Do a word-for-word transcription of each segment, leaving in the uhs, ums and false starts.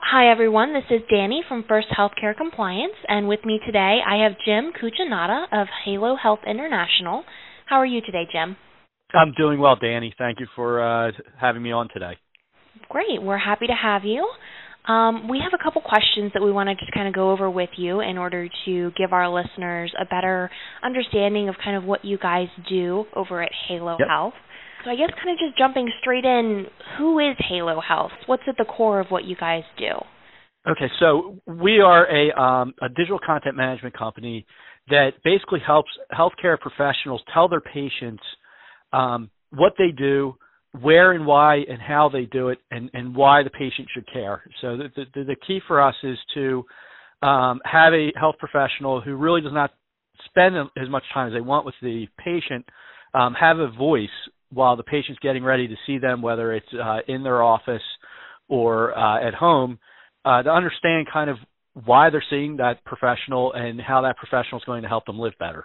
Hi everyone, this is Danny from First Healthcare Compliance, and with me today I have Jim Cucinato of Halo Health International. How are you today, Jim? I'm doing well, Danny. Thank you for uh, having me on today. Great, we're happy to have you. Um, we have a couple questions that we want to just kind of go over with you in order to give our listeners a better understanding of kind of what you guys do over at Halo Yep. Health. So I guess kind of just jumping straight in, who is Halo Health? What's at the core of what you guys do? Okay, so we are a, um, a digital content management company that basically helps healthcare professionals tell their patients um, what they do, where and why and how they do it, and, and why the patient should care. So the, the, the key for us is to um, have a health professional who really does not spend as much time as they want with the patient, um, have a voice while the patient's getting ready to see them, whether it's uh, in their office or uh, at home, uh, to understand kind of why they're seeing that professional and how that professional is going to help them live better.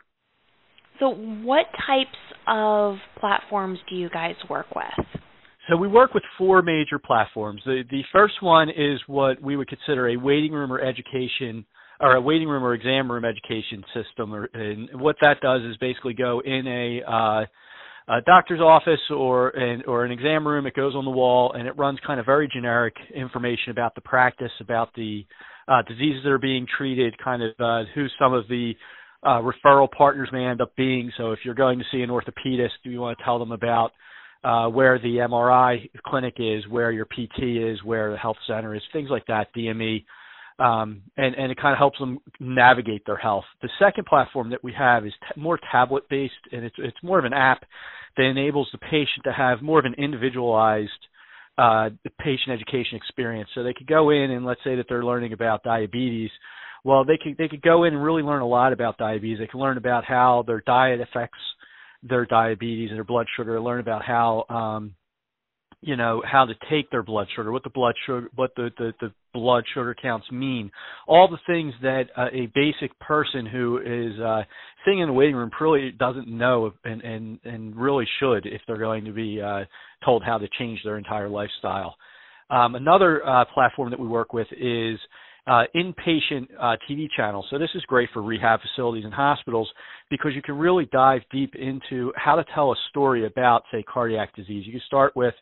So what types of platforms do you guys work with? So we work with four major platforms. The, the first one is what we would consider a waiting room or education, or a waiting room or exam room education system. Or, and what that does is basically go in a uh, a doctor's office or an, or an exam room. It goes on the wall and it runs kind of very generic information about the practice, about the uh, diseases that are being treated, kind of uh, who some of the uh, referral partners may end up being. So if you're going to see an orthopedist, do you want to tell them about uh, where the M R I clinic is, where your P T is, where the health center is, things like that, D M E. Um, and, and it kind of helps them navigate their health. The second platform that we have is t- more tablet-based, and it's, it's more of an app that enables the patient to have more of an individualized uh, patient education experience. So they could go in and let's say that they're learning about diabetes. Well, they could they could go in and really learn a lot about diabetes. They can learn about how their diet affects their diabetes and their blood sugar. Learn about how um, you know, how to take their blood sugar, what the blood sugar, what the, the, the blood sugar counts mean, all the things that uh, a basic person who is uh, sitting in the waiting room really doesn't know and, and, and really should if they're going to be uh, told how to change their entire lifestyle. Um, another uh, platform that we work with is uh, inpatient uh, T V channels. So this is great for rehab facilities and hospitals because you can really dive deep into how to tell a story about, say, cardiac disease. You can start with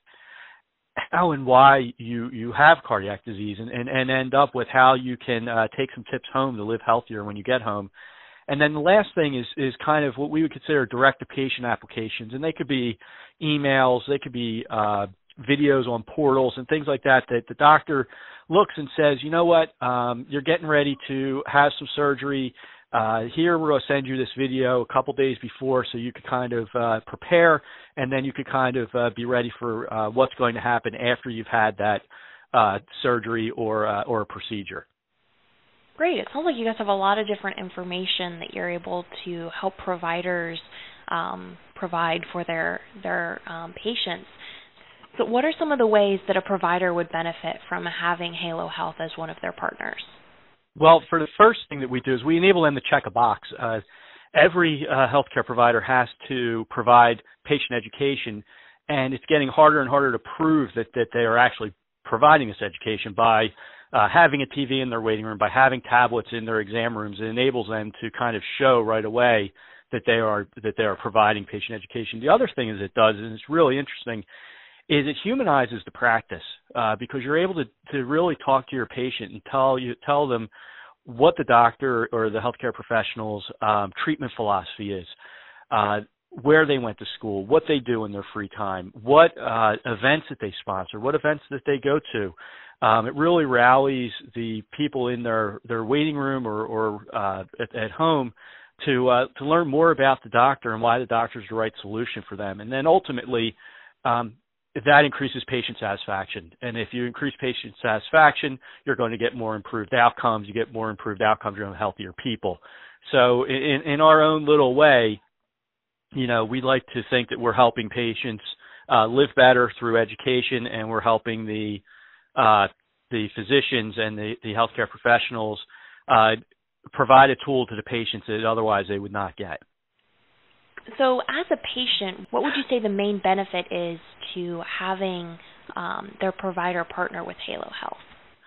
how and why you, you have cardiac disease and, and, and end up with how you can uh, take some tips home to live healthier when you get home. And then the last thing is, is kind of what we would consider direct-to-patient applications. And they could be emails, they could be uh, videos on portals and things like that, that the doctor looks and says, you know what, um, you're getting ready to have some surgery. Uh, here we're going to send you this video a couple days before so you could kind of uh, prepare, and then you could kind of uh, be ready for uh, what's going to happen after you've had that uh, surgery or uh, or a procedure. Great. It sounds like you guys have a lot of different information that you're able to help providers um, provide for their, their um, patients. So what are some of the ways that a provider would benefit from having Halo Health as one of their partners? Well, for the first thing that we do is we enable them to check a box. Uh, every uh, healthcare provider has to provide patient education, and it's getting harder and harder to prove that, that they are actually providing this education by uh, having a T V in their waiting room, by having tablets in their exam rooms. It enables them to kind of show right away that they are that they are providing patient education. The other thing is it does, and it's really interesting, is it humanizes the practice uh, because you're able to, to really talk to your patient and tell you tell them what the doctor or the healthcare professional's um, treatment philosophy is, uh, where they went to school, what they do in their free time, what uh, events that they sponsor, what events that they go to. Um, it really rallies the people in their, their waiting room or, or uh, at, at home to uh, to learn more about the doctor and why the doctor is the right solution for them. And then ultimately, um, that increases patient satisfaction. And if you increase patient satisfaction, you're going to get more improved outcomes. You get more improved outcomes, you're going to have healthier people. So in, in our own little way, you know, we like to think that we're helping patients uh, live better through education, and we're helping the uh, the physicians and the, the healthcare professionals uh, provide a tool to the patients that otherwise they would not get. So as a patient, what would you say the main benefit is to having um, their provider partner with Halo Health?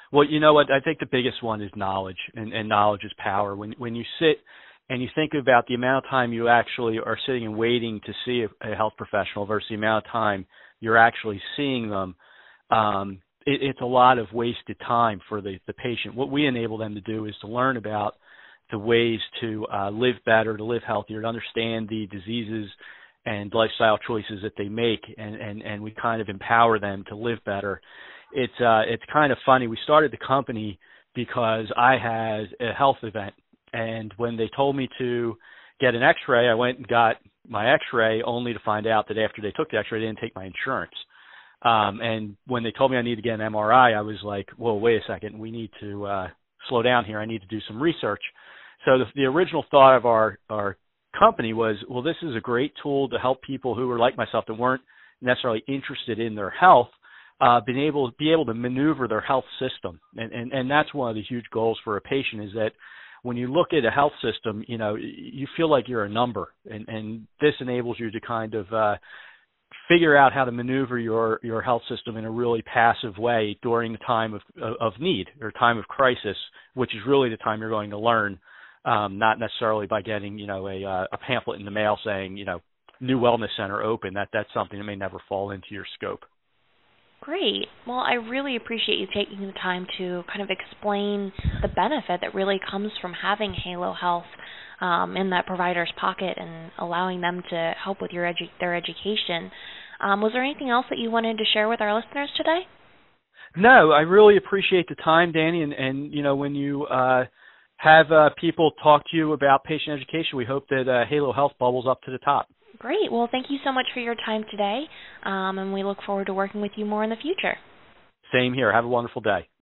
Well, you know what? I think the biggest one is knowledge, and, and knowledge is power. When when you sit and you think about the amount of time you actually are sitting and waiting to see a, a health professional versus the amount of time you're actually seeing them, um, it, it's a lot of wasted time for the, the patient. What we enable them to do is to learn about the ways to uh, live better, to live healthier, to understand the diseases and lifestyle choices that they make, and, and, and we kind of empower them to live better. It's uh, it's kind of funny. We started the company because I had a health event, and when they told me to get an X-ray, I went and got my X-ray, only to find out that after they took the X-ray, they didn't take my insurance. Um, and when they told me I needed to get an M R I, I was like, "Whoa, wait a second. We need to uh, slow down here. I need to do some research." So the, the original thought of our our company was, well, this is a great tool to help people who are like myself that weren't necessarily interested in their health, uh, being able be able to maneuver their health system, and, and and that's one of the huge goals for a patient, is that when you look at a health system, you know, you feel like you're a number, and, and this enables you to kind of uh, figure out how to maneuver your your health system in a really passive way during the time of of need or time of crisis, which is really the time you're going to learn. Um, not necessarily by getting, you know, a, uh, a pamphlet in the mail saying, you know, new wellness center open. That that's something that may never fall into your scope. Great. Well, I really appreciate you taking the time to kind of explain the benefit that really comes from having Halo Health um, in that provider's pocket and allowing them to help with your edu- their education. Um, was there anything else that you wanted to share with our listeners today? No, I really appreciate the time, Danny, and, and you know, when you uh, have uh, people talk to you about patient education, we hope that uh, Halo Health bubbles up to the top. Great. Well, thank you so much for your time today, um, and we look forward to working with you more in the future. Same here. Have a wonderful day.